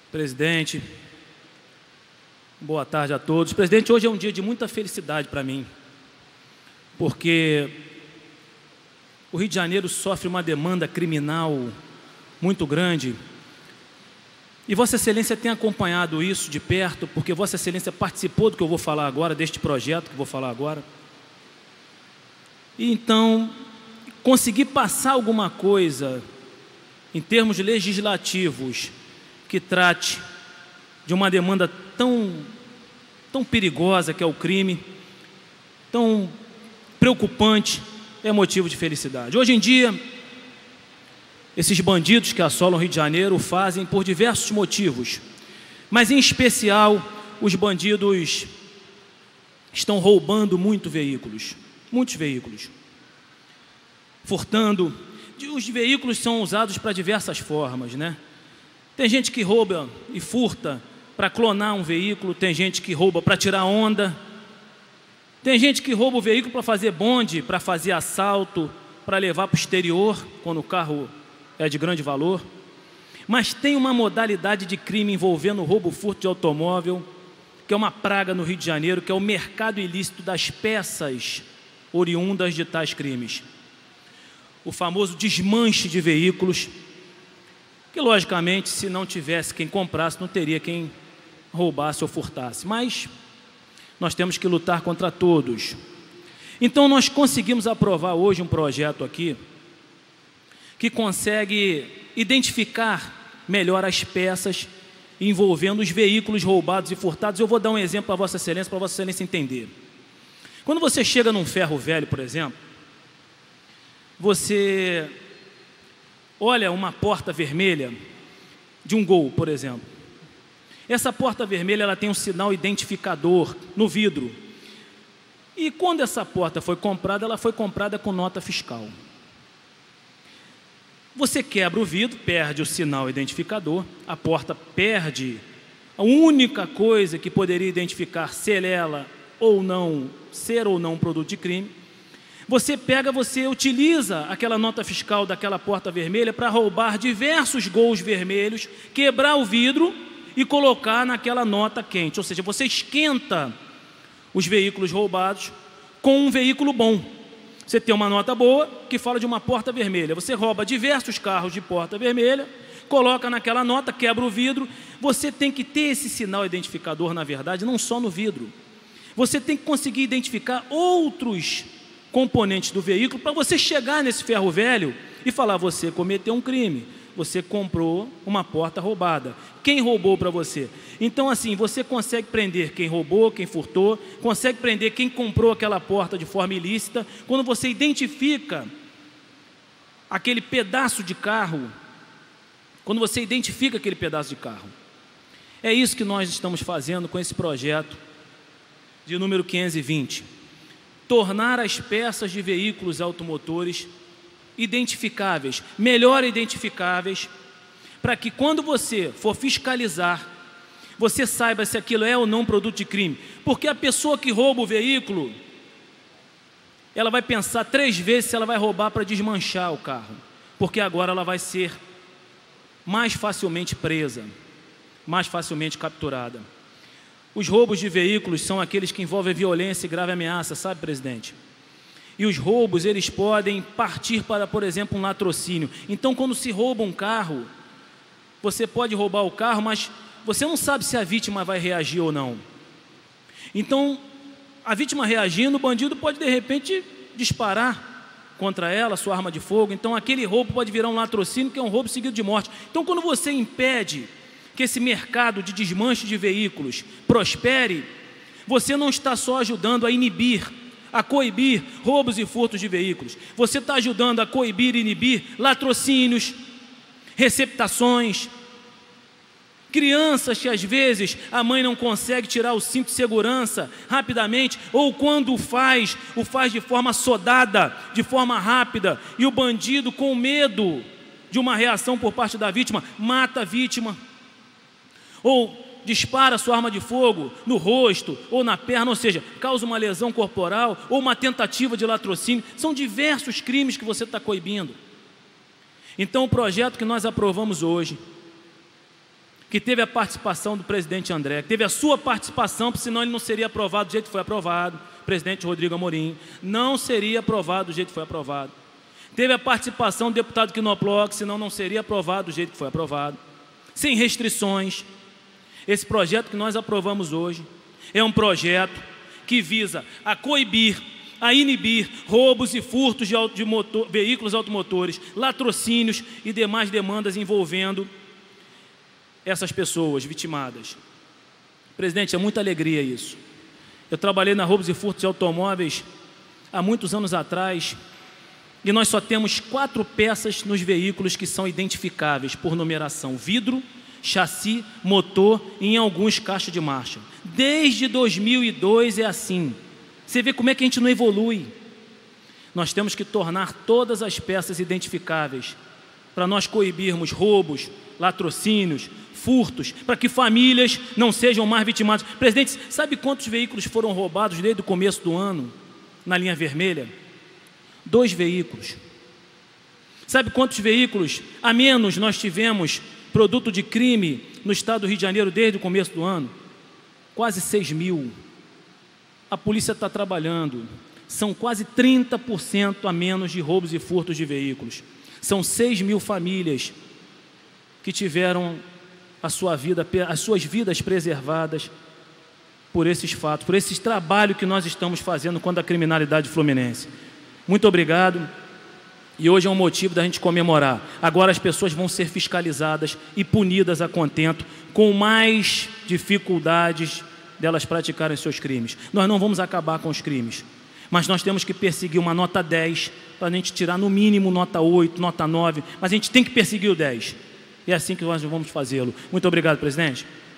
Presidente, boa tarde a todos. Presidente, hoje é um dia de muita felicidade para mim, porque o Rio de Janeiro sofre uma demanda criminal muito grande e Vossa Excelência tem acompanhado isso de perto, porque Vossa Excelência participou do que eu vou falar agora, deste projeto que vou falar agora. E então, conseguir passar alguma coisa em termos legislativos que trate de uma demanda tão perigosa que é o crime, tão preocupante, é motivo de felicidade. Hoje em dia, esses bandidos que assolam o Rio de Janeiro o fazem por diversos motivos, mas em especial os bandidos estão roubando muitos veículos, furtando. Os veículos são usados para diversas formas, né? Tem gente que rouba e furta para clonar um veículo, tem gente que rouba para tirar onda, tem gente que rouba o veículo para fazer bonde, para fazer assalto, para levar para o exterior, quando o carro é de grande valor. Mas tem uma modalidade de crime envolvendo roubo, furto de automóvel, que é uma praga no Rio de Janeiro, que é o mercado ilícito das peças oriundas de tais crimes. O famoso desmanche de veículos, que logicamente, se não tivesse quem comprasse, não teria quem roubasse ou furtasse. Mas nós temos que lutar contra todos. Então nós conseguimos aprovar hoje um projeto aqui que consegue identificar melhor as peças envolvendo os veículos roubados e furtados. Eu vou dar um exemplo para Vossa Excelência entender. Quando você chega num ferro velho, por exemplo, você olha uma porta vermelha de um Gol, por exemplo. Essa porta vermelha ela tem um sinal identificador no vidro. E quando essa porta foi comprada, ela foi comprada com nota fiscal. Você quebra o vidro, perde o sinal identificador, a porta perde a única coisa que poderia identificar ser ela ou não, ser ou não um produto de crime. Você utiliza aquela nota fiscal daquela porta vermelha para roubar diversos Gols vermelhos, quebrar o vidro e colocar naquela nota quente. Ou seja, você esquenta os veículos roubados com um veículo bom. Você tem uma nota boa que fala de uma porta vermelha. Você rouba diversos carros de porta vermelha, coloca naquela nota, quebra o vidro. Você tem que ter esse sinal identificador, na verdade, não só no vidro. Você tem que conseguir identificar outros componentes do veículo para você chegar nesse ferro velho e falar: você cometeu um crime, você comprou uma porta roubada, quem roubou para você? Então assim, você consegue prender quem roubou, quem furtou, consegue prender quem comprou aquela porta de forma ilícita, quando você identifica aquele pedaço de carro, É isso que nós estamos fazendo com esse projeto de número 520. Tornar as peças de veículos automotores identificáveis, melhor identificáveis, para que quando você for fiscalizar, você saiba se aquilo é ou não produto de crime. Porque a pessoa que rouba o veículo, ela vai pensar 3 vezes se ela vai roubar para desmanchar o carro, porque agora ela vai ser mais facilmente presa, mais facilmente capturada. Os roubos de veículos são aqueles que envolvem violência e grave ameaça, sabe, presidente? E os roubos, eles podem partir para, por exemplo, um latrocínio. Então, quando se rouba um carro, você pode roubar o carro, mas você não sabe se a vítima vai reagir ou não. Então, a vítima reagindo, o bandido pode, de repente, disparar contra ela, sua arma de fogo. Então, aquele roubo pode virar um latrocínio, que é um roubo seguido de morte. Então, quando você impede que esse mercado de desmanche de veículos prospere, você não está só ajudando a inibir, a coibir roubos e furtos de veículos. Você está ajudando a coibir e inibir latrocínios, receptações, crianças que às vezes a mãe não consegue tirar o cinto de segurança rapidamente, ou quando o faz de forma sodada, de forma rápida, e o bandido, com medo de uma reação por parte da vítima, mata a vítima, ou dispara sua arma de fogo no rosto ou na perna, ou seja, causa uma lesão corporal ou uma tentativa de latrocínio. São diversos crimes que você está coibindo. Então, o projeto que nós aprovamos hoje que teve a participação do presidente André, que teve a sua participação, porque senão ele não seria aprovado do jeito que foi aprovado, presidente Rodrigo Amorim, não seria aprovado do jeito que foi aprovado. Teve a participação do deputado Quinoploc, senão não seria aprovado do jeito que foi aprovado. Sem restrições. Esse projeto que nós aprovamos hoje é um projeto que visa a coibir, a inibir roubos e furtos de veículos automotores, latrocínios e demais demandas envolvendo essas pessoas vitimadas. Presidente, é muita alegria isso. Eu trabalhei na roubos e furtos de automóveis há muitos anos atrás e nós só temos 4 peças nos veículos que são identificáveis por numeração: vidro, chassi, motor e em alguns caixa de marcha. Desde 2002 é assim. Você vê como é que a gente não evolui. Nós temos que tornar todas as peças identificáveis para nós coibirmos roubos, latrocínios, furtos, para que famílias não sejam mais vitimadas. Presidente, sabe quantos veículos foram roubados desde o começo do ano na linha vermelha? 2 veículos. Sabe quantos veículos a menos nós tivemos produto de crime no estado do Rio de Janeiro desde o começo do ano? Quase 6.000. A polícia está trabalhando. São quase 30% a menos de roubos e furtos de veículos. São 6.000 famílias que tiveram as suas vidas preservadas por esses fatos, por esse trabalho que nós estamos fazendo contra a criminalidade fluminense. Muito obrigado. E hoje é um motivo da gente comemorar. Agora as pessoas vão ser fiscalizadas e punidas a contento, com mais dificuldades delas praticarem seus crimes. Nós não vamos acabar com os crimes, mas nós temos que perseguir uma nota 10, para a gente tirar no mínimo nota 8, nota 9, mas a gente tem que perseguir o 10. E é assim que nós vamos fazê-lo. Muito obrigado, presidente.